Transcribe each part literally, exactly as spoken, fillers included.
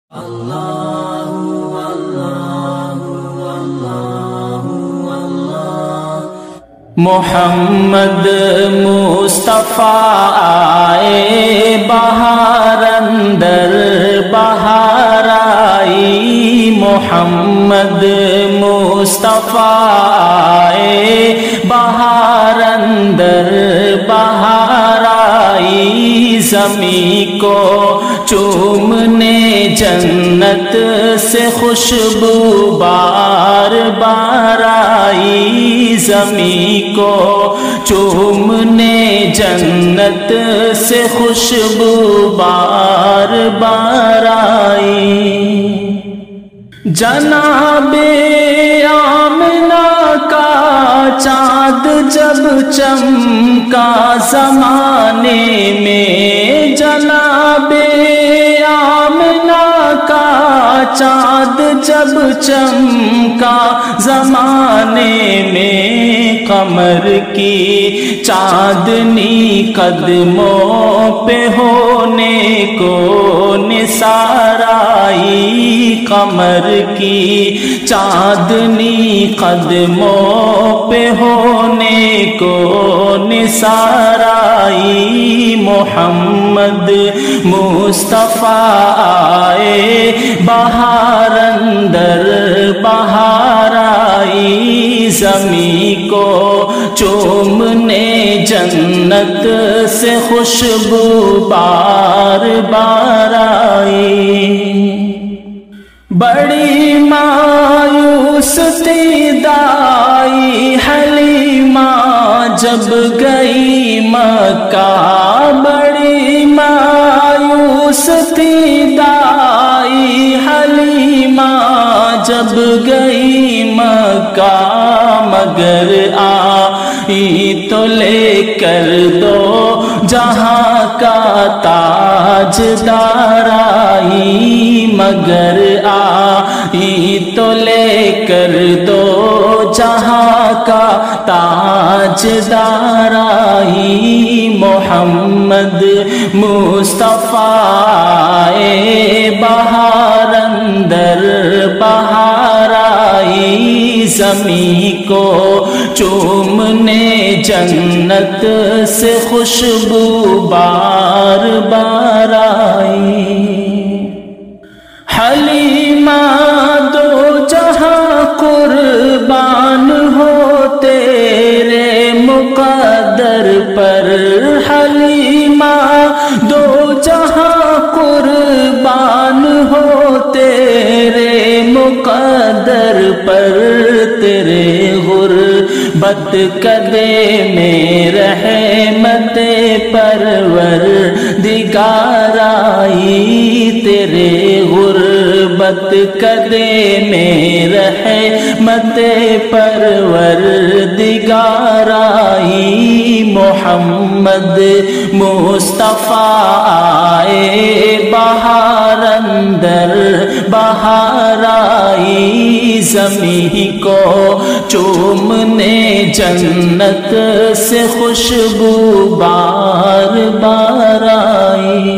محمد مصطفیٰ آئے بہار اندر بہار آئی، محمد مصطفیٰ آئے بہار اندر بہار آئی، زمین کو چومنے جنت سے خوشبو بار بار آئی، زمین کو چومنے جنت سے خوشبو بار بار آئی۔ جناب آمنہ کا چاند جب چمکا زمانے میں، جناب آمنہ کا چاند جب چمکا زمانے میں، قمر کی چاندنی قدموں پہ ہونے کو نثار آئی، قمر کی چاندنی قدموں پہ ہونے کو نثار آئی، محمد مصطفیٰ آئے بہار اندر بہار آئی، زمین کو چومنے جنت سے خوشبو بار بار آئی۔ بڑی مایوس تھی دائی حلیمہ جب گئی مکہ، بڑی مایوس تھی دائی حلیمہ جب گئی مکہ، مگر آئی تو لے کر دو جہاں کا تاج دار آئی، مگر آئی تو لے کر دو جہاں کا تاج دار آئی، محمد مصطفیٰ آئے بہار اندر بہار آئی، زمین کو چومنے جنت سے خوشبو بار بار آئی۔ حلیمہ دو جہاں قربان ہو تیرے مقدر پر، حلیمہ دو جہاں قربان ہو تیرے مقدر پر، تیرے غربت کدے میں رحمت پروردگار آئی، تیرے غربت کدے میں رحمت پروردگار آئی، محمد مصطفیٰ آئے بہار اندر بہار آئی، زمین کو چومنے جنت سے خوشبو بار بار آئی۔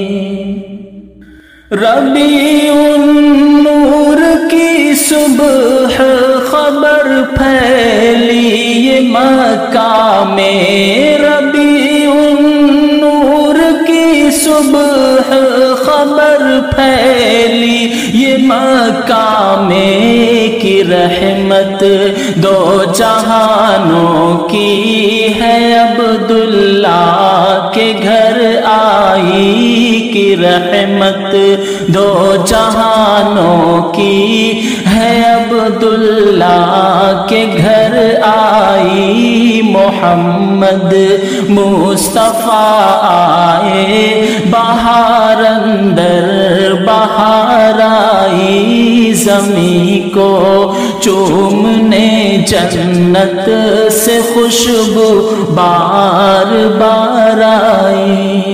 ربیع النور کی صبح خبر پھیلی یہ مکہ میں، ربیع النور کی صبح خبر پھیلی یہ مکہ میں، کی رحمت دو جہانوں کی ہے عبداللہ کے گھر آئی، کی رحمت دو جہانوں کی ہے عبداللہ کے گھر آئی، محمد مصطفیٰ آئے بہار اندر بہار آئی، زمین کو چومنے جنت سے خوشبو بار بار آئی،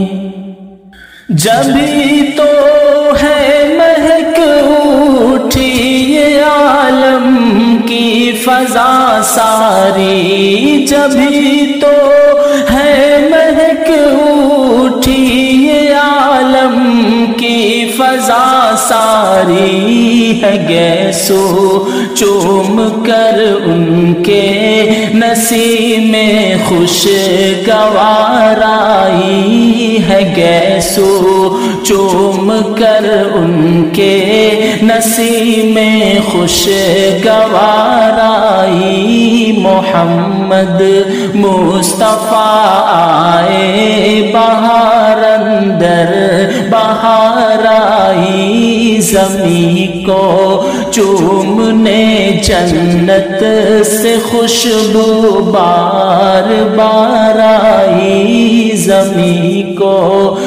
جبھی تو ہے مہک اٹھی یہ عالم کی فضا ساری، جبھی تو ہے مہک اٹھی یہ عالم کی فضا ساری ہے گیسو چوم کر ان کے نسیم میں خوشگوار آئی ہے گیسو چوم کر ان کے نسیم میں خوشگوار آئی محمد مصطفیٰ آئے بہار اندر بہار آئی زمین کو چومنے جنت سے خوشبو بار بار آئی زمین کو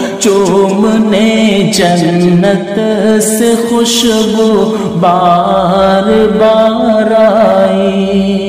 چومنے جنت سے خوشبو بار بار آئی